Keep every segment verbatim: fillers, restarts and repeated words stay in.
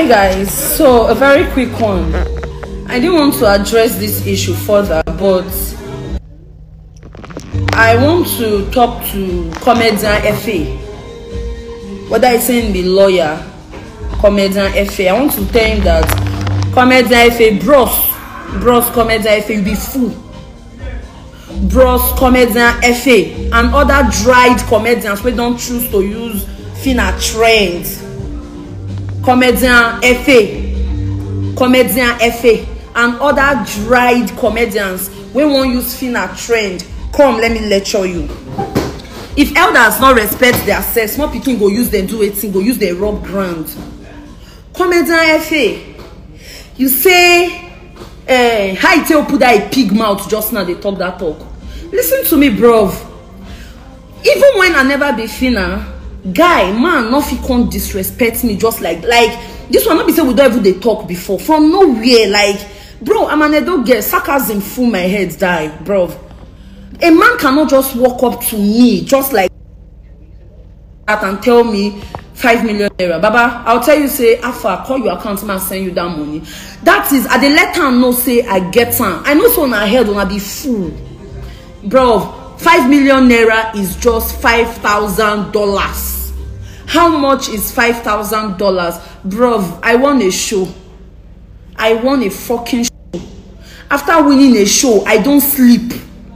Hi guys, so a very quick one. I didn't want to address this issue further, but I want to talk to Comedian F A. Whether it's saying the lawyer, Comedian F A, I want to tell him that Comedian F A, bros, bros, Comedian F A, you be fool. Bros, Comedian F A, and other dried comedians we don't choose to use Fina trend. Comedian F A, Comedian F A, and other dried comedians we won't use Fina trend. Come, let me lecture you. If elders not respect their sex, more people go use them do it, go use their rub ground. Comedian F A, you say, uh, how you tell put that a pig mouth just now they talk that talk. Listen to me, bro. Even when I never be Fina, guy, man, nothing can't disrespect me just like like this one. Not be say we don't even they talk before from nowhere. Like, bro, I'm an adult girl. Sarcasm full my head, die, bro. A man cannot just walk up to me just like that and tell me five million naira. Baba, I'll tell you, say, Alpha, call your account man, send you that money. That is, I dey let her know, say, I get her. I know so on her head when I be fool. Bro, five million naira is just five thousand dollars. How much is five thousand dollars? Bro, I won a show. I won a fucking show. After winning a show, I don't sleep.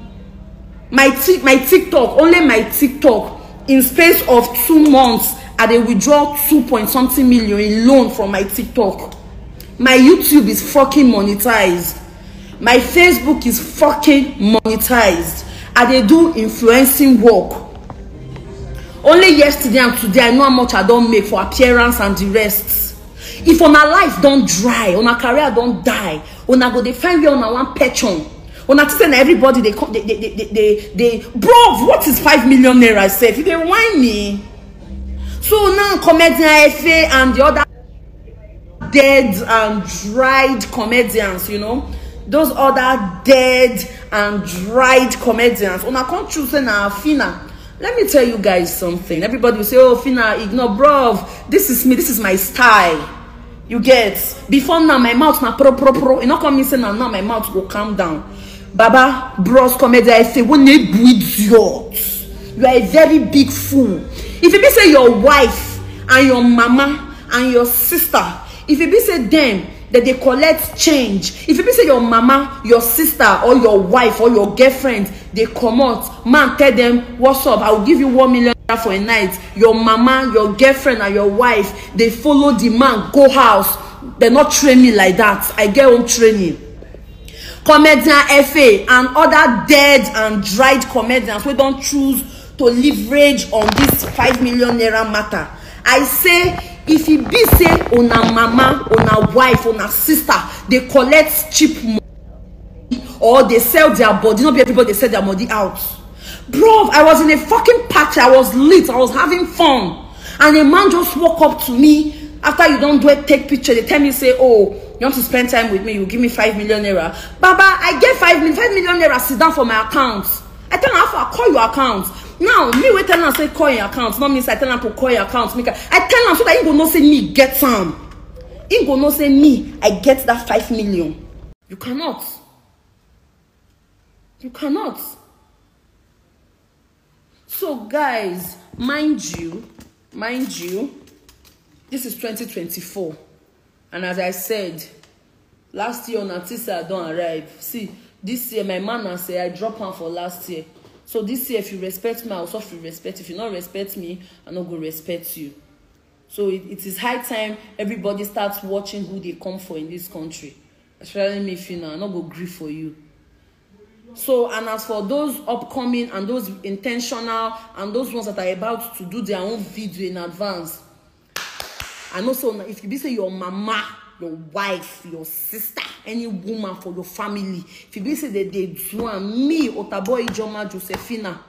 My t my TikTok, only my TikTok, in space of two months, I dey withdraw two point something million in loan from my TikTok. My YouTube is fucking monetized. My Facebook is fucking monetized. I dey do influencing work. Only yesterday and today, I know how much I don't make for appearance and the rest. If on our life don't dry, on our career don't die, on I go they find you on our one petron. On I tell everybody they come, they they they they, they bro, what is five million naira? Safe, you they whine me. So now Comedian F A and the other dead and dried comedians, you know, those other dead and dried comedians. On I can't choose na Fina. Let me tell you guys something. Everybody will say, oh, Fina, ignore, bro. This is me. This is my style. You get? Before now, my mouth na pro pro pro. You not come me say now, now my mouth go calm down. Baba, bros, Comedian I say, when you idiot, you are a very big fool. If you be say your wife and your mama and your sister, if you be say them, that they collect change. If you be say your mama, your sister, or your wife, or your girlfriend, they come out, man, tell them, what's up? I will give you one million for a night. Your mama, your girlfriend, and your wife, they follow the man, go house. They not train me like that. I get home training. Comedian F A and other dead and dried comedians we don't choose to leverage on this five million naira matter. I say, if he be say on a mama, on a wife, on a sister, they collect cheap money or they sell their body. Not be everybody they sell their money out. Bro, I was in a fucking party. I was lit. I was having fun. And a man just walk up to me after you don't do it, take picture. They tell me, say, oh, you want to spend time with me? You give me five million naira. Baba, I get five million, five million naira. Sit down for my account. I tell her, I call your account. Now, me we tell her say call your account. Not means I tell her to call your account. I tell her so that he go no say me get some. He go no say me I get that five million. You cannot. You cannot. So guys, mind you, mind you, this is twenty twenty-four, and as I said, last year on Atisa don't arrive. See, this year my man and say I drop her for last year. So this year, if you respect me, I also feel respect. If you not respect me, I not go respect you. So it, it is high time everybody starts watching who they come for in this country. Especially me, Fina, I not go grieve for you. So, and as for those upcoming and those intentional and those ones that are about to do their own video in advance, I know so if you be say your mama, your wife, your sister, any woman for your family, if you be say that they do and me, Otabo Ijoma Josephina,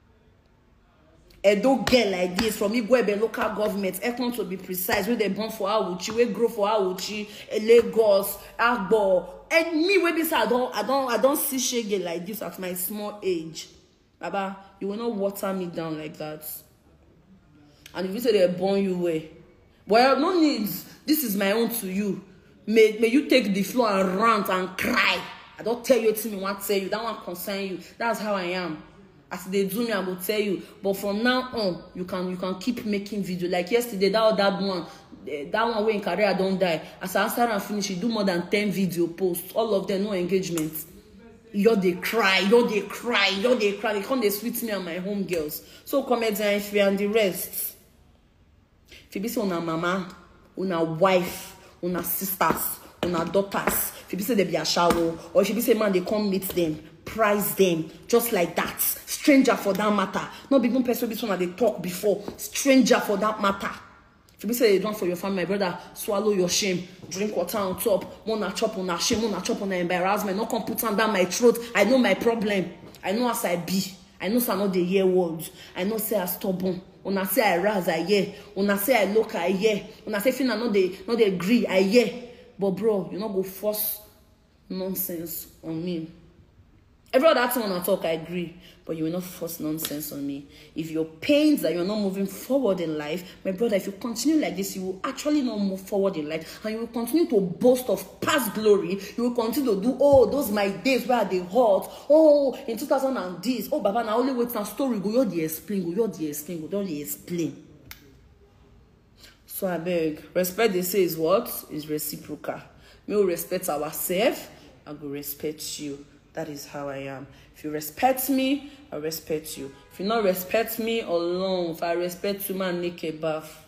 Edo girl like this from Igwebe local government, Ekon to be precise, where they born for Awuchi, where grow for Awuchi, Lagos, Agbo, and me where be say I don't, I don't, I don't see shege like this at my small age. Baba, you will not water me down like that. And if you say they born you way, Well, no needs. This is my own to you. May, may you take the floor and rant and cry. I don't tell you anything I want to tell you. That one concern you. That's how I am. As they do me, I will tell you. But from now on, you can you can keep making video. Like yesterday, that that one, that one way in career don't die. As I start and finish, you do more than ten video posts. All of them no engagement. Yo they cry, yo they cry, yo they cry. They come they sweet me and my home girls. So comedian if you and the rest. If you be say una mama, una wife, una sisters, una daughters. If you be say they be a shower, or if you be say man they come meet them, prize them just like that. Stranger for that matter. Not even person this one they talk before. Stranger for that matter. If you be say you don't for your family, my brother, swallow your shame. Drink water on top. Mona chop on a shame, mona chop on an embarrassment. Not come put down my throat. I know my problem. I know as I be. I know say I know the hear words. I know say I stubborn. Una say I rise, I hear. Una say I look, I hear. Una say feel I know they not they agree, I hear. But bro, you not go force nonsense on me. Every other thing when I talk, I agree. But you will not force nonsense on me. If your pains that you're not moving forward in life, my brother, if you continue like this, you will actually not move forward in life. And you will continue to boast of past glory. You will continue to do, oh, those my days where they hot. Oh, in two thousand and this. Oh, Baba, now only wait now story. Go, you're the explain. Go, you're the explain. Go, don't the explain. So I beg, respect they say is what? Is reciprocal. We will respect ourselves. I will respect you. That is how I am. If you respect me, I respect you. If you not respect me alone, if I respect you, man, make a bath.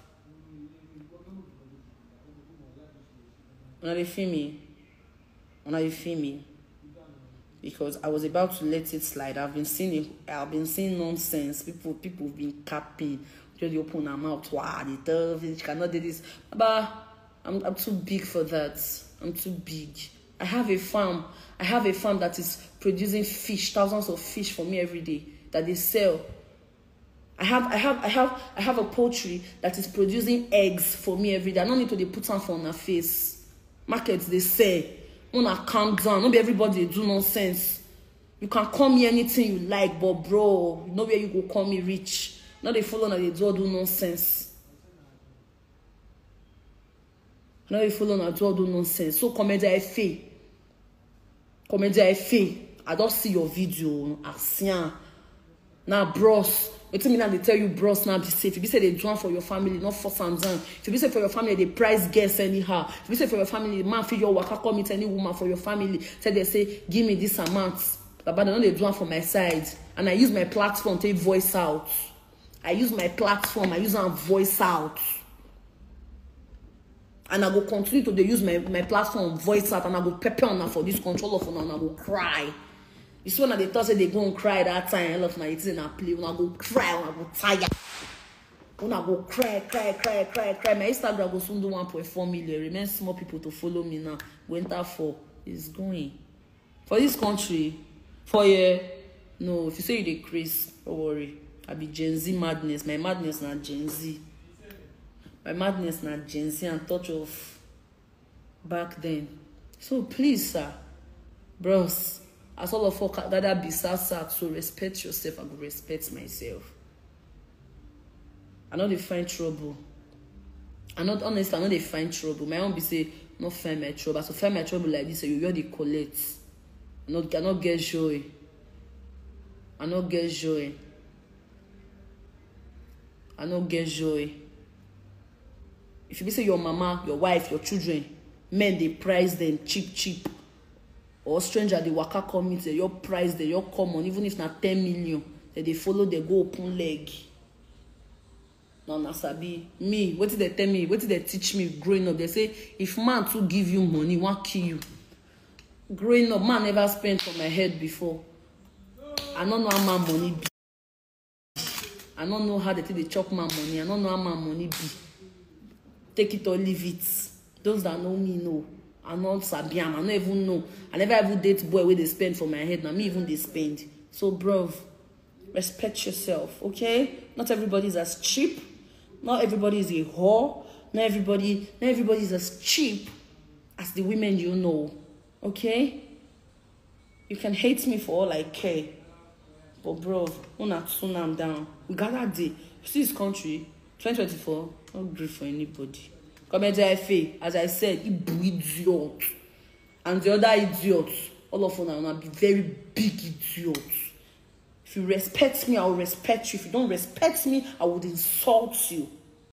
When you feel me, when you feel me, because I was about to let it slide. I've been seeing it. I've been seeing nonsense. People, people have been capping. Just open their mouth. Wow, they tell you cannot do this. But I'm, I'm too big for that. I'm too big. I have a farm. I have a farm that is producing fish, thousands of fish for me every day that they sell. I have, I have, I have, I have a poultry that is producing eggs for me every day. I don't need to they put on for on her face. Markets they say, wanna calm down. Not be everybody they do nonsense. You can call me anything you like, but bro, you know where you go call me rich. Now they follow and they do all do nonsense. Now they follow and do all do nonsense. So comedy F A. Comedy F A. I don't see your video. I see now, bros. What mean they tell you, bros, now be safe. If you say they do for your family, not for some down. If you say for your family, they price guests anyhow. If you say for your family, man feel your work, I come meet any woman for your family. Say they say, give me this amount. But they know they do for my side. And I use my platform to voice out. I use my platform, I use and voice out. And I will continue to use my, my platform, voice out, and I will pepper on her for this control of her, and I will cry. You see when they thought they go and cry that time, I love my it's in a play, when I go cry, when I go tired. When I go cry, cry, cry, cry, cry. My Instagram goes soon do one point four million. Remain small people to follow me now. Winter four is going. For this country, for a no, if you say you decrease, don't worry. I be Gen Z madness. My madness not Gen Z. My madness not Gen Z and touch of back then. So please, sir, bros, as all of us that be sad, sad, so respect yourself and respect myself. I know they find trouble. I not honest, I know they find trouble. My own be say, not find my trouble. So find my trouble like this, so you already collect. I not, I not get joy. I not get joy. I not get joy. If you be say your mama, your wife, your children, men they price them cheap, cheap. Or stranger they waka come in, say your price, they your common, even if not ten million, they they follow, they go open leg. No, nasabi me. What did they tell me? What did they teach me growing up? They say if man to give you money, won't kill you. Growing up, man never spent on my head before. I don't know how my money be. I don't know how they take the chop my money. I don't know how my money be. Take it or leave it. Those that know me know. I not sabi am. I don't even know. I never even date boy where they spend for my head. Now me even they spend. So bro, respect yourself, okay? Not everybody is as cheap. Not everybody is a whore. Not everybody, not everybody is as cheap as the women you know. Okay? You can hate me for all I care. But bro, una tune am down. We got that day. You see this country, twenty twenty-four, not great for anybody. Comedian F A, as I said, he idiot. And the other idiots, all of them are be very big idiots. If you respect me, I will respect you. If you don't respect me, I would insult you.